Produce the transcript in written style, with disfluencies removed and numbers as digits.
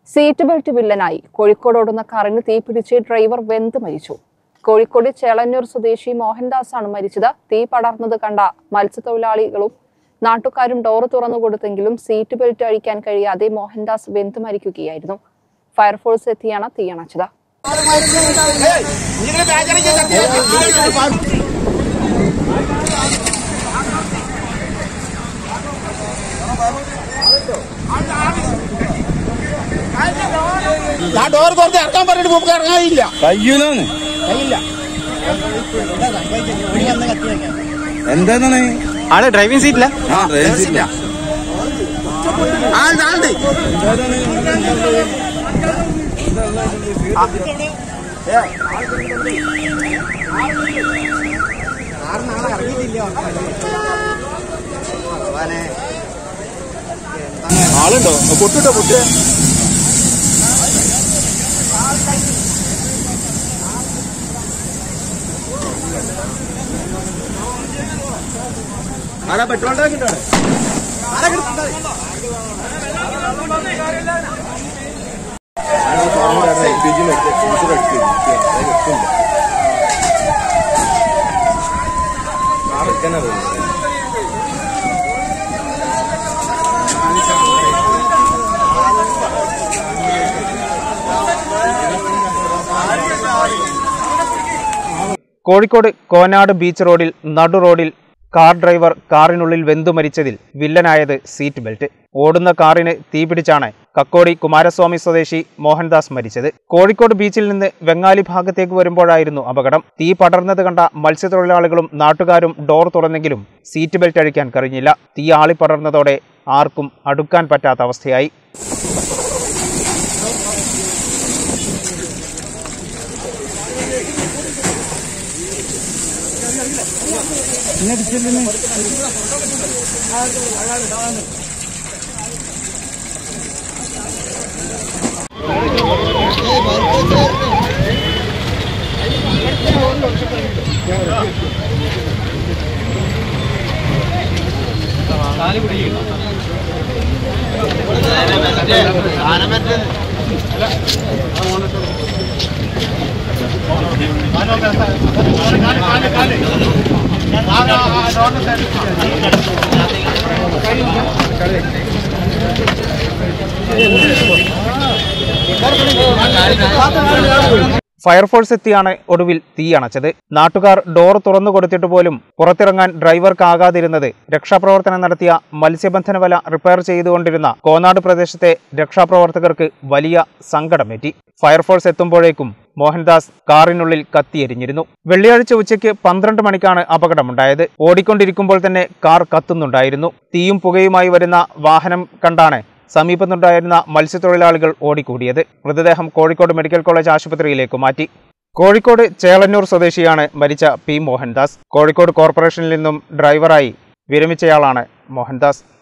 Seat belt വില്ലനായി Kozhikode ഓടുന്ന കാറിന് തീപിടിച്ച് driver വെന്ത് മരിച്ചു. കോഴിക്കോട് ചേളന്നൂർ സ്വദേശി മോഹൻദാസ് ആണ് മരിച്ചത്. തീ പടർന്നത് കണ്ട മത്സ്യത്തൊഴിലാളികളും നാട്ടുകാരും ഡോർ തുറന്നു കൊടുത്തെങ്കിലും സീറ്റ് ബെൽറ്റ് അഴിക്കാൻ കഴിയാതെ മോഹൻദാസ് വെന്ത് മരിക്കുകയായിരുന്നു. ഫയർഫോഴ്സ് എത്തിയാണ് തീയണച്ചത്. ഡോർ തുറന്ന് ഇറക്കാൻ പറഞ്ഞിട്ട് മുമ്പ് ഇറങ്ങാനില്ല. എന്താണ് ആള് ഡ്രൈവിംഗ് സീറ്റില്ല. ആളുണ്ടോ? പൊട്ടിട്ടോ പൊട്ട് ആരാ പെട്രോൾ ടാങ്കിട്ടോ? കോഴിക്കോട് കോനാട് ബീച്ച് റോഡിൽ നടു റോഡിൽ കാർ ഡ്രൈവർ കാറിനുള്ളിൽ വെന്തു മരിച്ചതിൽ വില്ലനായത് സീറ്റ് ബെൽറ്റ്. ഓടുന്ന കാറിന് തീപിടിച്ചാണ് കക്കോടി കുമാരസ്വാമി സ്വദേശി മോഹൻദാസ് മരിച്ചത്. കോഴിക്കോട് ബീച്ചിൽ നിന്ന് വെങ്ങാലി ഭാഗത്തേക്ക് വരുമ്പോഴായിരുന്നു അപകടം. തീ പടർന്നത് കണ്ട മത്സ്യത്തൊഴിലാളികളും നാട്ടുകാരും ഡോർ തുറന്നെങ്കിലും സീറ്റ് ബെൽറ്റ് അഴിക്കാൻ കഴിഞ്ഞില്ല. തീ ആളിപ്പടർന്നതോടെ ആർക്കും അടുക്കാൻ പറ്റാത്ത അവസ്ഥയായി. ഫയർഫോഴ്സ് എത്തിയാണ് ഒടുവിൽ തീയണച്ചത്. നാട്ടുകാർ ഡോർ തുറന്നു കൊടുത്തിട്ട് പോലും പുറത്തിറങ്ങാൻ ഡ്രൈവർക്കാകാതിരുന്നത് രക്ഷാപ്രവർത്തനം നടത്തിയ മത്സ്യബന്ധന വല റിപ്പയർ ചെയ്തുകൊണ്ടിരുന്ന കോനാട് പ്രദേശത്തെ രക്ഷാപ്രവർത്തകർക്ക് വലിയ സങ്കടമേറ്റി. ഫയർഫോഴ്സ് എത്തുമ്പോഴേക്കും മോഹൻദാസ് കാറിനുള്ളിൽ കത്തിയെരിഞ്ഞിരുന്നു. വെള്ളിയാഴ്ച ഉച്ചയ്ക്ക് 12 മണിക്കാണ് അപകടമുണ്ടായത്. ഓടിക്കൊണ്ടിരിക്കുമ്പോൾ തന്നെ കാർ കത്തുന്നുണ്ടായിരുന്നു. തീയും പുകയുമായി വരുന്ന വാഹനം കണ്ടാണ് സമീപത്തുണ്ടായിരുന്ന മത്സ്യത്തൊഴിലാളികൾ ഓടിക്കൂടിയത്. മൃതദേഹം കോഴിക്കോട് മെഡിക്കൽ കോളേജ് ആശുപത്രിയിലേക്ക് മാറ്റി. കോഴിക്കോട് ചേളന്നൂർ സ്വദേശിയാണ് മരിച്ച പി മോഹൻദാസ്. കോഴിക്കോട് കോർപ്പറേഷനിൽ നിന്നും ഡ്രൈവറായി വിരമിച്ചയാളാണ് മോഹൻദാസ്.